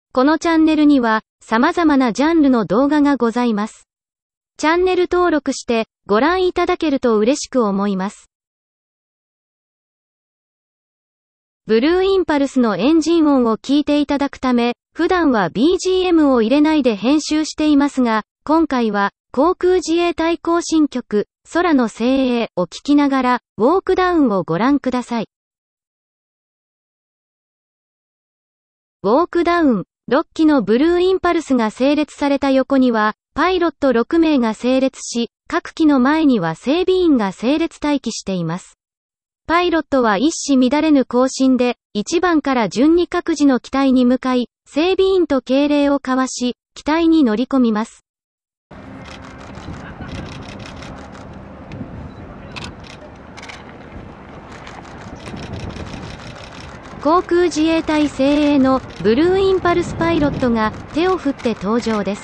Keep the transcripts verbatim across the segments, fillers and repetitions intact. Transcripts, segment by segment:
このチャンネルには様々なジャンルの動画がございます。チャンネル登録してご覧いただけると嬉しく思います。ブルーインパルスのエンジン音を聞いていただくため、普段は ビージーエム を入れないで編集していますが、今回は航空自衛隊行進曲、空の精鋭を聞きながら、ウォークダウンをご覧ください。ウォークダウン、ろっきのブルーインパルスが整列された横には、パイロットろくめいが整列し、各機の前には整備員が整列待機しています。パイロットは一糸乱れぬ行進で、いちばんから順に各自の機体に向かい、整備員と敬礼を交わし、機体に乗り込みます。航空自衛隊精鋭のブルーインパルスパイロットが手を振って登場です。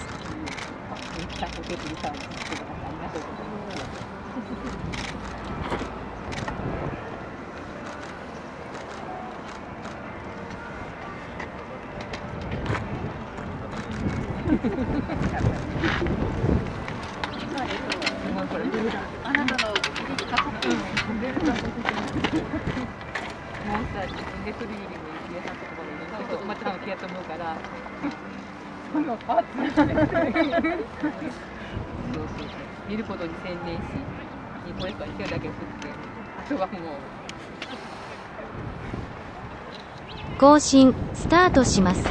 あなたのもうさ、自分でフリーにも入れたところに、そういうことまたの気やと思うから。そのパーツそうそうそう。見ることに専念し、にこれから手だけ振って、あとはもう。 行進、スタートします。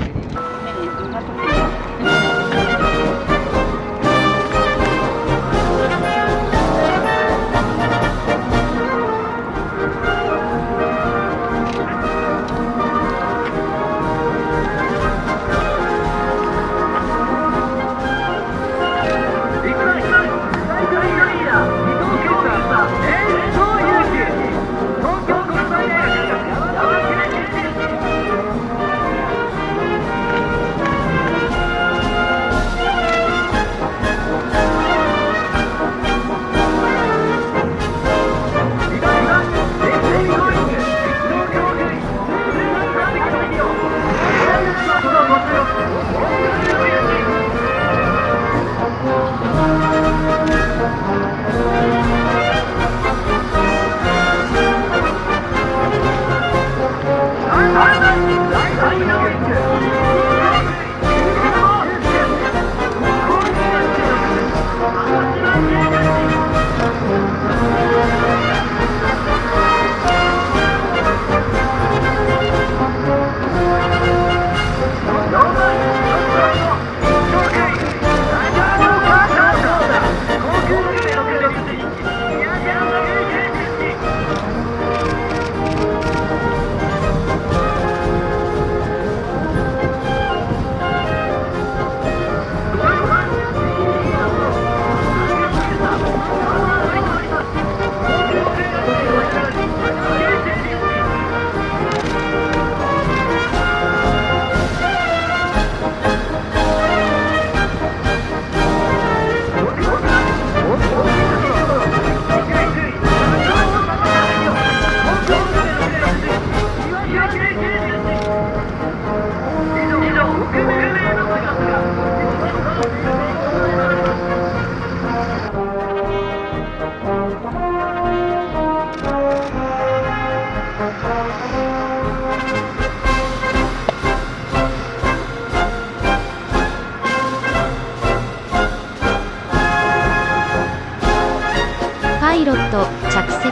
パイロット着席。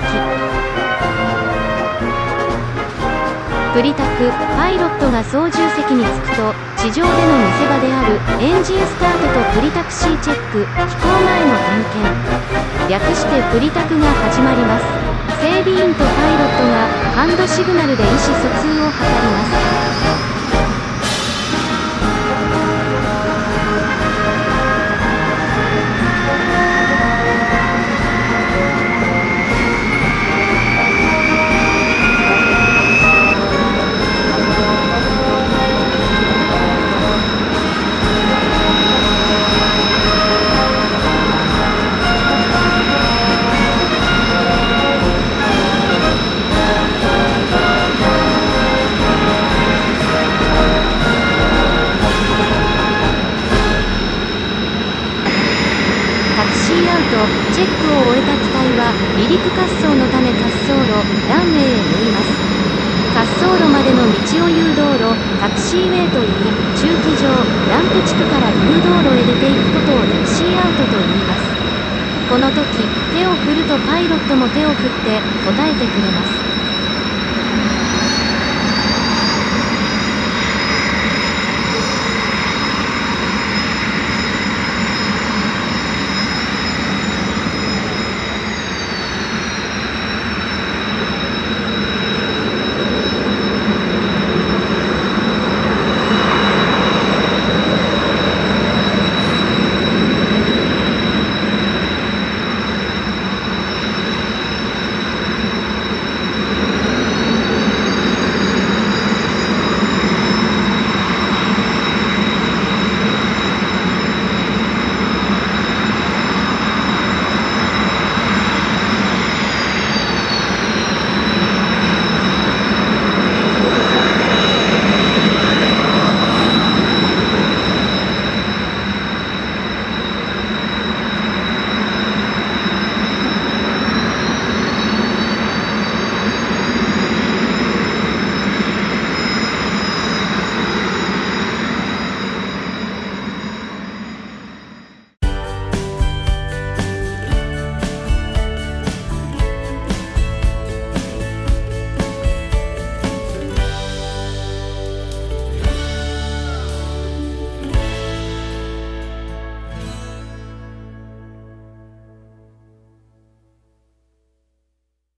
プリタクパイロットが操縦席に着くと、地上での見せ場であるエンジンスタートとプリタクシーチェック、飛行前の点検、略してプリタクが始まります。整備員とパイロットがハンドシグナルで意思疎通を図ります。 チェックを終えた機体は離陸滑走のため滑走路ランウェイへ向います。滑走路までの道を誘導路タクシーウェイといい、駐機場ランプ地区から誘導路へ出ていくことをタクシーアウトと言います。この時手を振るとパイロットも手を振って答えてくれます。